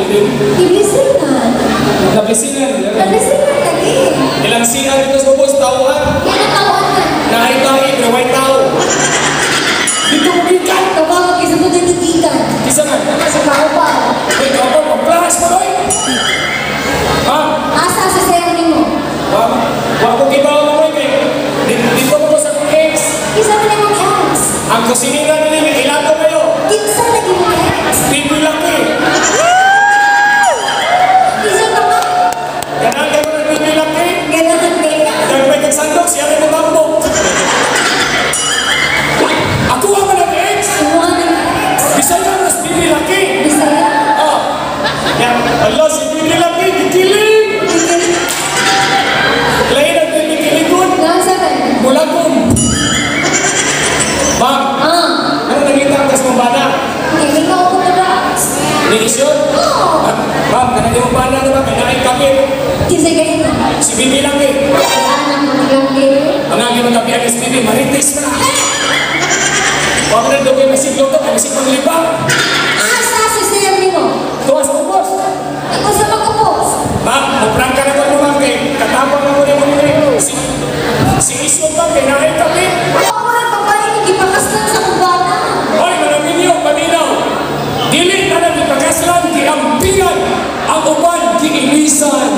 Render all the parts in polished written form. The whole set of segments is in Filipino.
Biling? Ibisingan. Nabisingan. Nabisingan lagi. Ilang singan dito sa bubos, tauhan. Yan ang tawag na. Nahay-tahi, naway tao. Dito mo gikan. Kapag isa mo dito gikan. Isa man. Sa kaupa. Ay, kapag pag-plahas mo doy. Ha? Asa sa sayang mo? Wag ko kibaw mo mo kay. Dito mo sa kong ex. Isa mo na mong ex. Ang kusinira nila, may ilato kayo. Kinsa lagi mo ex. Pipi laki. Isa ka ba? Ganaan ka mo ng pipi laki. Ganun ang data. Dahil may kagsandok, siya rin mo tambok. Ako ang manang ex. Iwan ng ex. Bisaya mas pipi laki. Bisaya. Ah. Yan. Allah, si pipi laki, kikiling. Lain ang pipi kilingon. Ganun sa kan? Mulagom. Ma'am, ano nakita ang kas mong bana? Hindi ka ako na. Ni-isyon? Oo. Ma'am, kanagin mong bana na ba? May naing kami. Kinsa kayo na? Si Bibi lang eh. Anak mo lagi. Ang agin ng kapihan ni si Bibi, marites na. Huwag na doon kayo masiglo to, may sigbang libang. Asa sa sayang mo? Tuwas mo, boss. Ako sa pagkapos. Ma'am, maprang ka na ko naman kay katapang na mo na mo si Isyo pa, kay naing kami. Ako ang babae ni gipakaslan sa kubana. Hoy, manamilyo, paminaw. Dili na nagipagkaslan, kiampigan. Ang uban, kiinisan.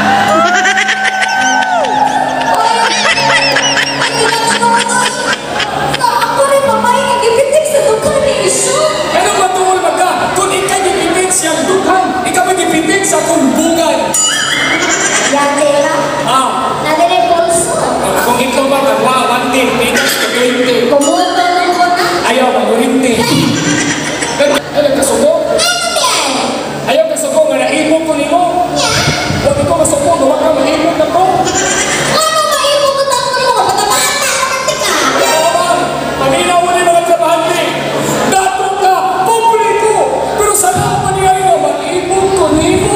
Ako rin babae ni gipitik sa dukhan ni Iso. Ano ba tuol maga? Kung ikaw gipitik siyang dukhan, ikaw gipitik sa kulbugan. Yate lang. Ah, Nadinig pulso. kung ikaw ba, kagwa, 1 pinas, 20. Kumuha ko ng kuna. Ayaw, mag-20. Ay, nagkasubo? Ayaw kasubo, nga naibog ko nimo. Huwag ikaw masubo, gawa ka, maibog na ko. Ano ba imo ko tamo mo? Patabata ka ka. Oo, ma'am. Paminaw mo na yung mga trabahante. Dato ka, publiko. Pero sana pa niya yun, mag-ibog ko nimo.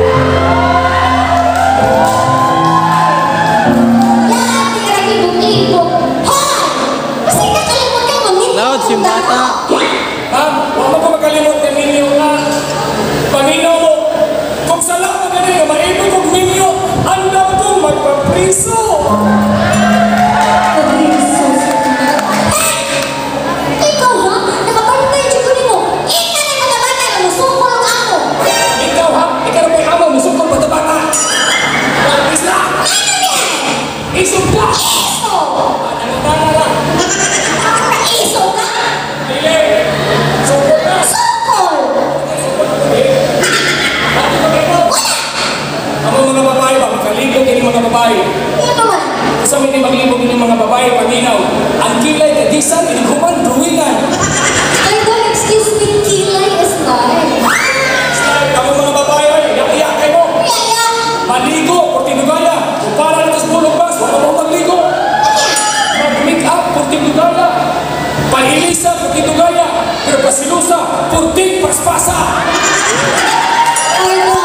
Yan, lagi ibog-ibog. Hoy! Kasi nakalimot ka mamit. Loud si bata. Ma'am, huwag mo ko makalimot ng minyo na. Paminaw mo. Kung sala pa na rin, maibog kong minyo, andam kong magpapriso. Ikaw ha? Nakabantay dyan ko nimo. Ika na mga bata na musukol ang ako. Ikaw ha, ikaw na may amo, musukol pa bata. Practice na. Isog ka. Iso! Nangutana lang. Iso ka? Dili. Sukol na. Sukol! Ang mga babae ba, makalibog yung mga babae. Ito man. Sa may maglibog yung mga babae, paminaw. Ang kilay ka, disan, iniguman, druwingan. I don't excuse me, kilay is life. Style, kamu mga babae, ay, iyak-iyak kayo mo. Yaya! Maligo, Portinugaya. Kung para na sa bulong bas, wala mo magligo. Mag-make up, Portinugaya. Pailisa, Portinugaya. Pero pasilusa, Porting Paspasa. I know.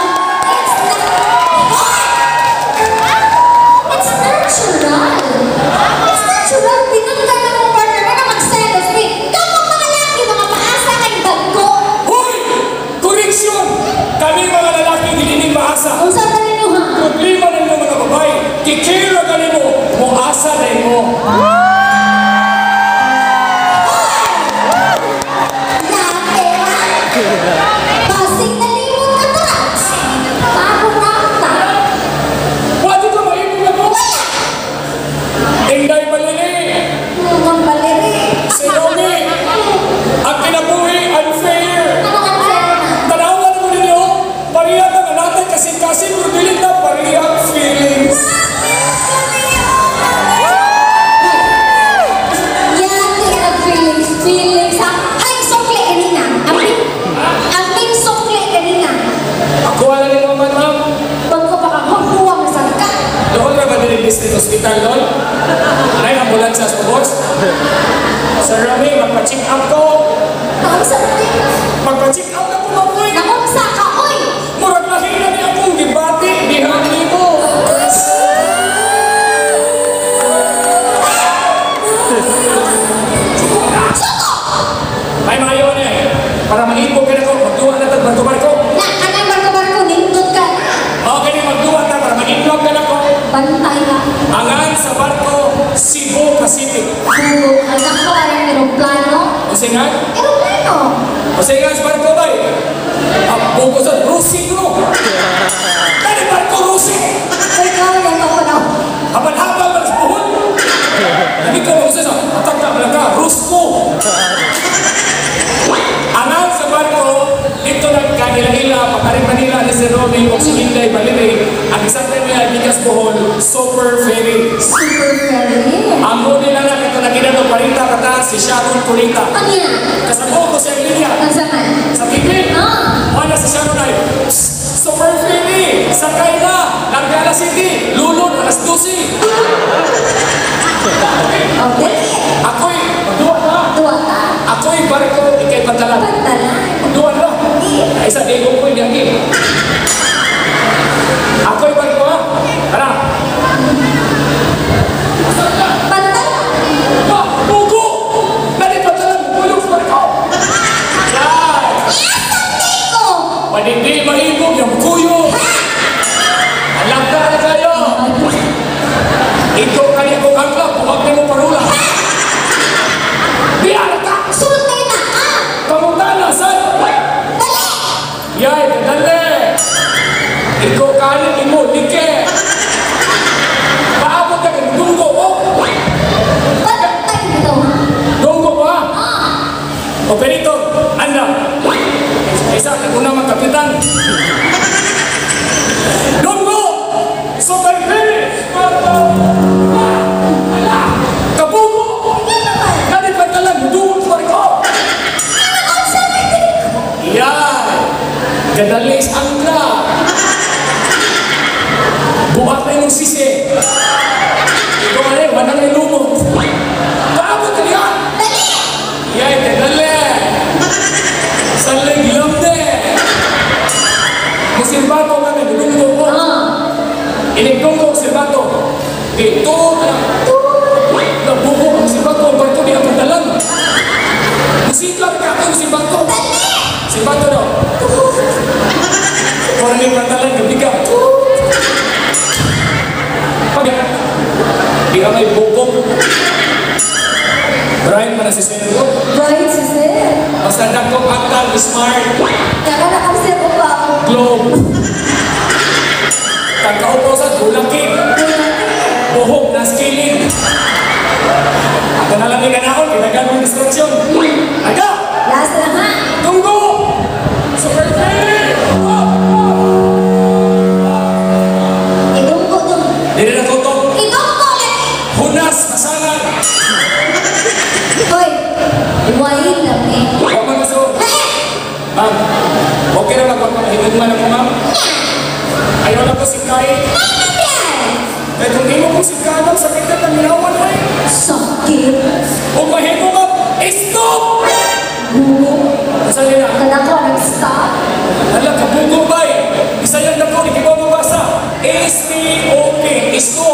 It's natural. It's natural. Tinanggal na mong partner na mag-selos me. Kapag mga laki, mga paasa kay bago. Hoy! Koreksyon! Kami mga lalaki, dilining maasa. Kung saan na ninyo ha? Problema ng mga babae, kikira ka mo, muasa na mo. Dati ha? Pasig na limot ka tracks. Bago na ta. Pwede ka maibig na mo? Inday Malini, Ang baliri. si Romy, ang kinabuhi, unfair. Ano ang fair na? Tanawan mo ninyo, pariyan na natin kasing-kasing o si Inday Balili, ang isang niya Bigas Bohol, Super Ferry. Super very. Amo nila na ito na ginano 40 kata si Sharon Curita. Ano yan? Kasabo ko siya linya. Ang saman. Sa TV, Ah. wala si Sharon ay, Super Ferry, sakay na, Largala City, lulod, alas 12. Oh, dali. Ako'y, magduwan na. Dua ka. Ako'y barko, ikay pantalan. Pantalan. Magduwan na. Ay, sa dego ko, hindi. Ako'y barko ha. Tara. Pantalan. Ba, bugo! Dali pantalan, buyog sa barko. Yan. Iko. Hindi mahigog yung kuyo. Alam ka na kayo. Ito kanya ko kangla, huwag na mo parula. Di alata. Sultay na ka. Pamutana, san? Dali. Yay, kadali. Ikaw kanin mo, dike. Paabot ka ng dunggo ko. Pantay dito ha. Dunggo ko ha. Ah. Operator, anda. Isa, una mga kapitan. Dunggo! Super finish! Kabugo! Yan naman. Dali pantalan, dunggo sa barko. Ang saman dito. Yan! Gadalis angla. Buhat na yung sisi. Ito nga rin, wanang ilumot. Paabot ka niya! Dali. Yay, kadali! Saling lamde! Musimbato kami, dunggo ko. Ah. Iligdunggo ko simbato. Dito na. Nabuko ang simbato, ang barko di ang dalang. Musiklar ka ang simbato. Dali. Simbato daw. Orang yang pantalan ketika di kamay bukong Brian mana si Sir ko Right, sister. basta dako aktal smart Kaya ka sir ko pa. globe kakaupo sa tulaki buhok na skilling ako na lang ikanahon kinagano'ng distraction aga Last na ha. tunggu super fair Idungko dong. dili na tutok Idungko lagi. hunas masalan Hoy. Iwain lang eh. huwag magaso ma'am okay na magpapahigugman ako ma'am ayaw na po si Kai kahit kung di mo po si Kai ma'am sakit na taminawan ay Sakit. huwag mahigog ka stop saan yun na Kada ko nag-stop. hala kabugo ba'y isa yan na po hindi ko mabasa S-T-O-P stop